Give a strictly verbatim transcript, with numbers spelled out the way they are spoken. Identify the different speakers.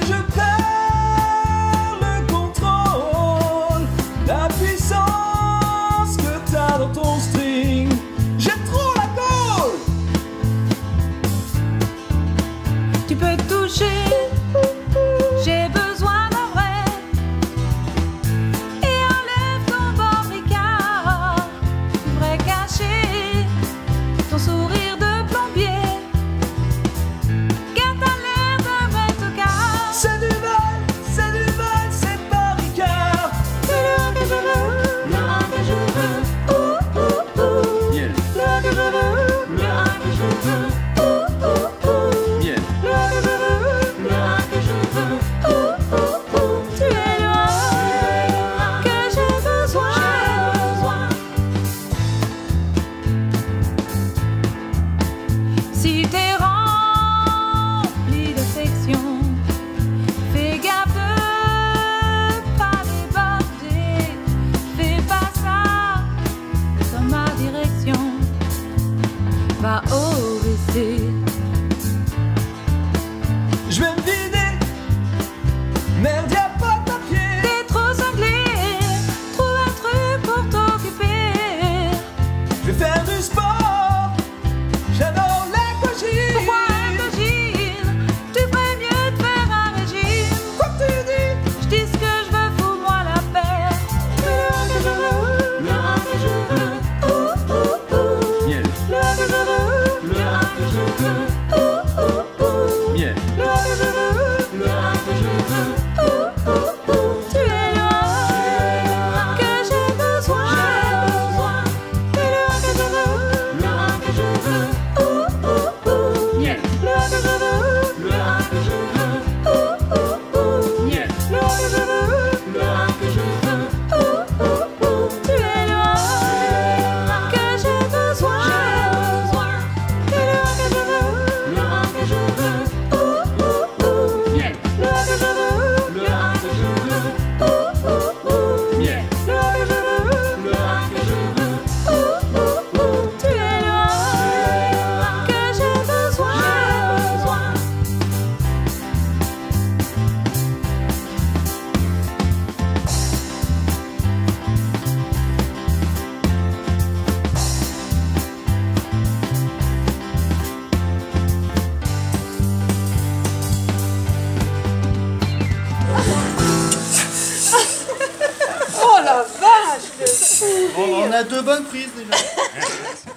Speaker 1: je perds le contrôle, la puissance que t'as dans ton string. J'ai trop la gaule.
Speaker 2: Tu peux toucher, j'ai besoin d'un vrai. Et enlève ton bord-ricard, tu devrais cacher ton sourire de plombier. Car t'as l'air d'un vrai tocard.
Speaker 1: C'est du vol, c'est du vol, c'est pas Ricard.
Speaker 2: C'est le que je veux, le que je veux. Ouh, ouh, ouh.
Speaker 1: Miel.
Speaker 2: Le que je veux, le que je veux. Ouh, ouh, ouh.
Speaker 1: Miel.
Speaker 2: Le que je veux, le que je veux. Ouh, ouh, ouh. Tu es le que j'ai besoin. Si t'es rempli d'affection, fais gaffe de pas déborder. Fais pas ça dans ma direction. Va au W C.
Speaker 1: Je vais me vider. Merde, y'a pas de papier.
Speaker 2: T'es trop cinglé, trouve un truc pour t'occuper.
Speaker 1: Je vais faire du sport. J'adore l'aquagym.
Speaker 2: Pourquoi un cogine? Tu ferais mieux de faire un régime.
Speaker 1: Quoi que tu dis?
Speaker 2: Je dis ce que je veux, fous-moi la paix. Le que je veux, le que je veux. Ouh, ouh, ouh.
Speaker 1: Miel.
Speaker 2: Le que je veux, le que je veux. Ouh, ouh, ouh.
Speaker 1: Miel.
Speaker 2: Le que je veux, le que je veux. Ouh, ouh, ouh. Tu es le que j'ai besoin. Et le que je veux, le que je veux. Ouh, ouh, ouh.
Speaker 1: Miel.
Speaker 2: Le que je veux, le que je veux. Ouh, ouh, ouh.
Speaker 1: Miel.
Speaker 2: Le que je veux, le que je veux. Ouh, ouh, ouh. Tu es le que j'ai besoin. Et le que je veux, le que je veux. Ouh, ouh, ouh.
Speaker 1: Miel.
Speaker 2: Le que je veux, le que je veux. Ouh, ouh, ouh.
Speaker 1: Miel.
Speaker 2: Le que je veux, le que je veux. Ouh, ouh, ouh. Tu es le que j'ai besoin.
Speaker 3: Oh la vache, le
Speaker 4: On a deux bonnes prises déjà.